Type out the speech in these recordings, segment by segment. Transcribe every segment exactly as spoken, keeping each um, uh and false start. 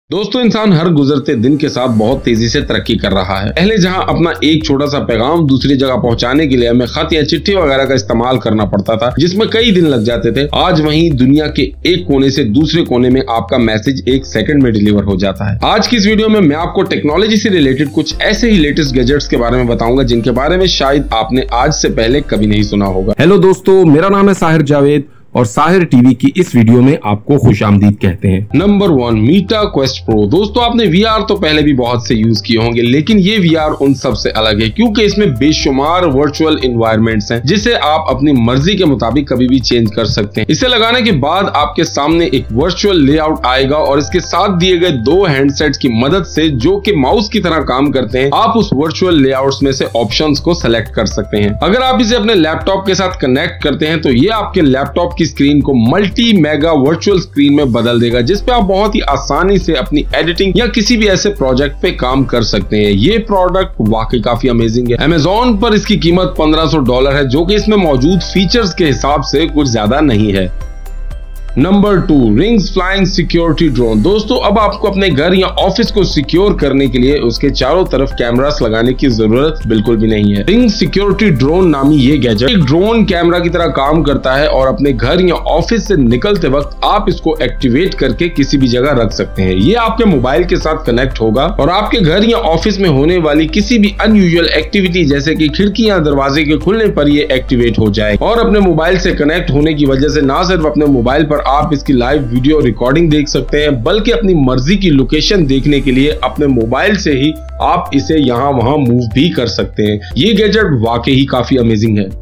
दोस्तों, इंसान हर गुजरते दिन के साथ बहुत तेजी से तरक्की कर रहा है। पहले जहां अपना एक छोटा सा पैगाम दूसरी जगह पहुंचाने के लिए हमें खत या चिट्ठी वगैरह का इस्तेमाल करना पड़ता था, जिसमें कई दिन लग जाते थे। आज वहीं दुनिया के एक कोने से दूसरे कोने में आपका मैसेज एक सेकंड में डिलीवर हो जाता है। आज की इस वीडियो में मैं आपको टेक्नोलॉजी से रिलेटेड कुछ ऐसे ही लेटेस्ट गैजेट्स के बारे में बताऊंगा जिनके बारे में शायद आपने आज से पहले कभी नहीं सुना होगा। हेलो दोस्तों, मेरा नाम है साहिर जावेद और साहिर टीवी की इस वीडियो में आपको खुशामदीद कहते हैं। Number one, Meta Quest Pro. दोस्तों, आपने वीआर तो पहले भी बहुत से यूज किए होंगे, लेकिन ये वीआर उन सब से अलग है क्योंकि इसमें बेशुमार वर्चुअल इन्वायरमेंट्स हैं जिसे आप अपनी मर्जी के मुताबिक कभी भी चेंज कर सकते हैं। इसे लगाने के बाद आपके सामने एक वर्चुअल लेआउट आएगा और इसके साथ दिए गए दो हैंडसेट्स की मदद से, जो कि माउस की तरह काम करते हैं, आप उस वर्चुअल लेआउट्स में से ऑप्शंस को सेलेक्ट कर सकते हैं। अगर आप इसे अपने लैपटॉप के साथ कनेक्ट करते हैं तो ये आपके लैपटॉप की स्क्रीन को मल्टी मेगा वर्चुअल स्क्रीन में बदल देगा, जिस पे आप बहुत ही आसानी से अपनी एडिटिंग या किसी भी ऐसे प्रोजेक्ट पे काम कर सकते हैं। ये प्रोडक्ट वाकई काफी अमेजिंग है। अमेज़न पर इसकी कीमत पंद्रह सौ डॉलर है, जो कि इसमें मौजूद फीचर्स के हिसाब से कुछ ज्यादा नहीं है। Number two, rings flying security drone. दोस्तों, अब आपको अपने घर या ऑफिस को सिक्योर करने के लिए उसके चारों तरफ कैमरास लगाने की जरूरत बिल्कुल भी नहीं है। रिंग सिक्योरिटी ड्रोन नामी ये गैजेट एक ड्रोन कैमरा की तरह काम करता है और अपने घर या ऑफिस से निकलते वक्त आप इसको एक्टिवेट करके किसी भी जगह रख सकते हैं। ये आपके मोबाइल के साथ कनेक्ट होगा और आपके घर या ऑफिस में होने वाली किसी भी अनयूजुअल एक्टिविटी जैसे कि खिड़की या दरवाजे के खुलने पर ये एक्टिवेट हो जाए और अपने मोबाइल से कनेक्ट होने की वजह से न सिर्फ अपने मोबाइल पर आप इसकी लाइव वीडियो रिकॉर्डिंग देख सकते हैं, बल्कि अपनी मर्जी की लोकेशन देखने के लिए अपने मोबाइल से ही आप इसे यहां वहां मूव भी कर सकते हैं। ये गैजेट वाकई ही काफी अमेजिंग है।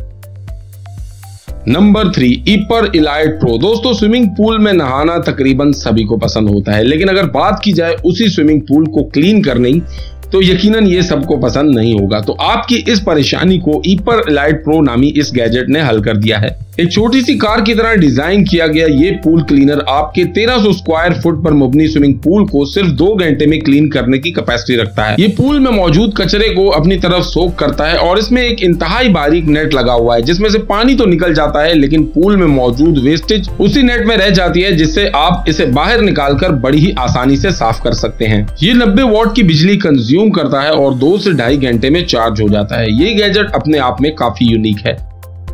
Number three, Aiper elite pro. दोस्तों, स्विमिंग पूल में नहाना तकरीबन सभी को पसंद होता है, लेकिन अगर बात की जाए उसी स्विमिंग पूल को क्लीन करने तो यकीनन ये सबको पसंद नहीं होगा। तो आपकी इस परेशानी को ईपर इलाइट प्रो नामी इस गैजेट ने हल कर दिया है। एक छोटी सी कार की तरह डिजाइन किया गया ये पूल क्लीनर आपके तेरह सौ स्क्वायर फुट पर मबनी स्विमिंग पूल को सिर्फ दो घंटे में क्लीन करने की कैपेसिटी रखता है। ये पूल में मौजूद कचरे को अपनी तरफ सोख करता है और इसमें एक इंतहाई बारीक नेट लगा हुआ है, जिसमें से पानी तो निकल जाता है लेकिन पूल में मौजूद वेस्टेज उसी नेट में रह जाती है, जिससे आप इसे बाहर निकालकर बड़ी ही आसानी से साफ कर सकते हैं। ये नब्बे वॉट की बिजली कंज्यूम करता है और दो से ढाई घंटे में चार्ज हो जाता है। ये गैजेट अपने आप में काफी यूनिक है।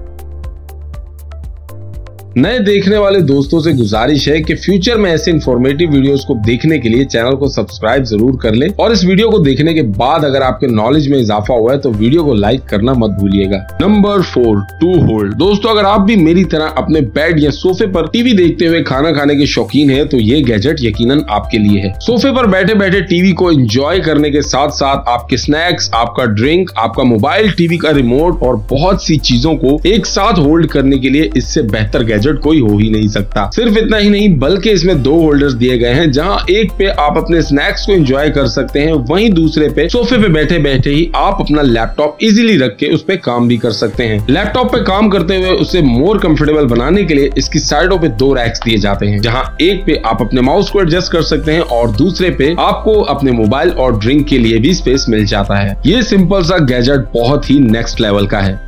नए देखने वाले दोस्तों से गुजारिश है कि फ्यूचर में ऐसे इंफॉर्मेटिव वीडियोस को देखने के लिए चैनल को सब्सक्राइब जरूर कर लें और इस वीडियो को देखने के बाद अगर आपके नॉलेज में इजाफा हुआ है तो वीडियो को लाइक करना मत भूलिएगा। नंबर फोर, टू होल्ड। दोस्तों, अगर आप भी मेरी तरह अपने बेड या सोफे पर टीवी देखते हुए खाना खाने के शौकीन है तो ये गैजेट यकीनन आपके लिए है। सोफे पर बैठे बैठे टीवी को एंजॉय करने के साथ साथ आपके स्नैक्स, आपका ड्रिंक, आपका मोबाइल, टीवी का रिमोट और बहुत सी चीजों को एक साथ होल्ड करने के लिए इससे बेहतर गैजेट कोई हो ही नहीं सकता। सिर्फ इतना ही नहीं बल्कि इसमें दो होल्डर्स दिए गए हैं, जहां एक पे आप अपने स्नैक्स को एंजॉय कर सकते हैं, वहीं दूसरे पे सोफे पे बैठे बैठे ही आप अपना लैपटॉप इजीली रख के उस पे काम भी कर सकते हैं। लैपटॉप पे काम करते हुए उसे मोर कंफर्टेबल बनाने के लिए इसकी साइडों पे दो रैक्स दिए जाते हैं, जहां एक पे आप अपने माउस को एडजस्ट कर सकते हैं और दूसरे पे आपको अपने मोबाइल और ड्रिंक के लिए भी स्पेस मिल जाता है। ये सिंपल सा गैजेट बहुत ही नेक्स्ट लेवल का है।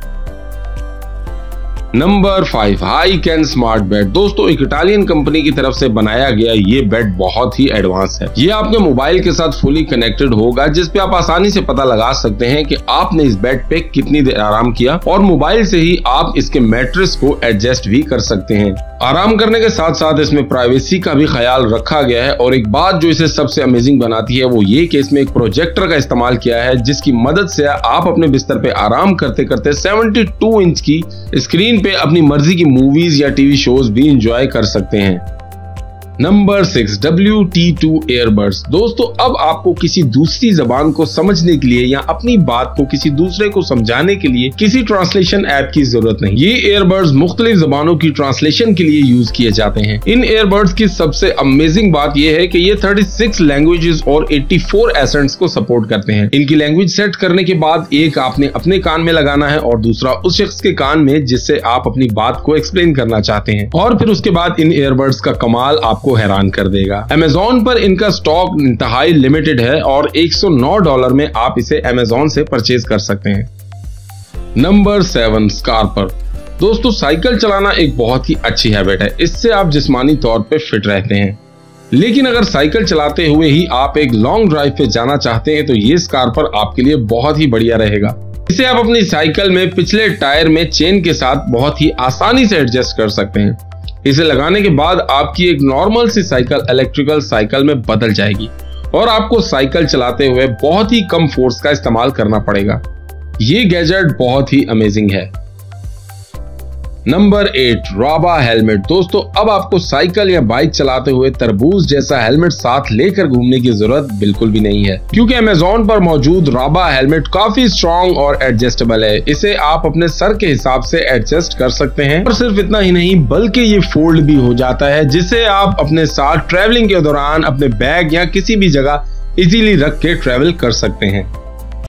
Number five, hi can smart bed. दोस्तों, एक इटालियन कंपनी की तरफ से बनाया गया ये बेड बहुत ही एडवांस है। ये आपके मोबाइल के साथ फुली कनेक्टेड होगा, जिस पे आप आसानी से पता लगा सकते हैं कि आपने इस बेड पे कितनी देर आराम किया और मोबाइल से ही आप इसके मैट्रेस को एडजस्ट भी कर सकते हैं। आराम करने के साथ साथ इसमें प्राइवेसी का भी ख्याल रखा गया है और एक बात जो इसे सबसे अमेजिंग बनाती है वो ये कि इसमें एक प्रोजेक्टर का इस्तेमाल किया है, जिसकी मदद से आप अपने बिस्तर पे आराम करते करते बहत्तर इंच की स्क्रीन पे अपनी मर्जी की मूवीज या टीवी शोज भी एंजॉय कर सकते हैं। Number six, W T two airbuds. दोस्तों, अब आपको किसी दूसरी जबान को समझने के लिए या अपनी बात को किसी दूसरे को समझाने के लिए किसी ट्रांसलेशन ऐप की जरूरत नहीं। ये एयरबड्स मुख्तलिफ जबानों की ट्रांसलेशन के लिए यूज किए जाते हैं। इन एयरबड्स की सबसे अमेजिंग बात यह है कि ये छत्तीस लैंग्वेजेस और चौरासी एसेंट्स को सपोर्ट करते हैं। इनकी लैंग्वेज सेट करने के बाद एक आपने अपने कान में लगाना है और दूसरा उस शख्स के कान में जिससे आप अपनी बात को एक्सप्लेन करना चाहते हैं, और फिर उसके बाद इन एयरबड्स का कमाल आपको हैरान कर देगा। अमेज़न पर इनका स्टॉक इंतहाई लिमिटेड है और एक सौ नौ डॉलर में आप इसे अमेज़न से परचेज कर सकते हैं। नंबर सेवन, स्कार्पर। दोस्तों, साइकिल चलाना एक बहुत ही अच्छी हैबिट है। इससे आप जिस्मानी तौर पे फिट रहते हैं। लेकिन अगर साइकिल चलाते हुए ही आप एक लॉन्ग ड्राइव पे जाना चाहते हैं तो ये स्कार्पर आपके लिए बहुत ही बढ़िया रहेगा। इसे आप अपनी साइकिल में पिछले टायर में चेन के साथ बहुत ही आसानी से एडजस्ट कर सकते हैं। इसे लगाने के बाद आपकी एक नॉर्मल सी साइकिल इलेक्ट्रिकल साइकिल में बदल जाएगी और आपको साइकिल चलाते हुए बहुत ही कम फोर्स का इस्तेमाल करना पड़ेगा। ये गैजेट बहुत ही अमेजिंग है। नंबर एट, राबा हेलमेट। दोस्तों, अब आपको साइकिल या बाइक चलाते हुए तरबूज जैसा हेलमेट साथ लेकर घूमने की जरूरत बिल्कुल भी नहीं है, क्योंकि अमेज़न पर मौजूद राबा हेलमेट काफी स्ट्रॉन्ग और एडजस्टेबल है। इसे आप अपने सर के हिसाब से एडजस्ट कर सकते हैं और सिर्फ इतना ही नहीं बल्कि ये फोल्ड भी हो जाता है, जिसे आप अपने साथ ट्रैवलिंग के दौरान अपने बैग या किसी भी जगह इजीली रख के ट्रैवल कर सकते हैं।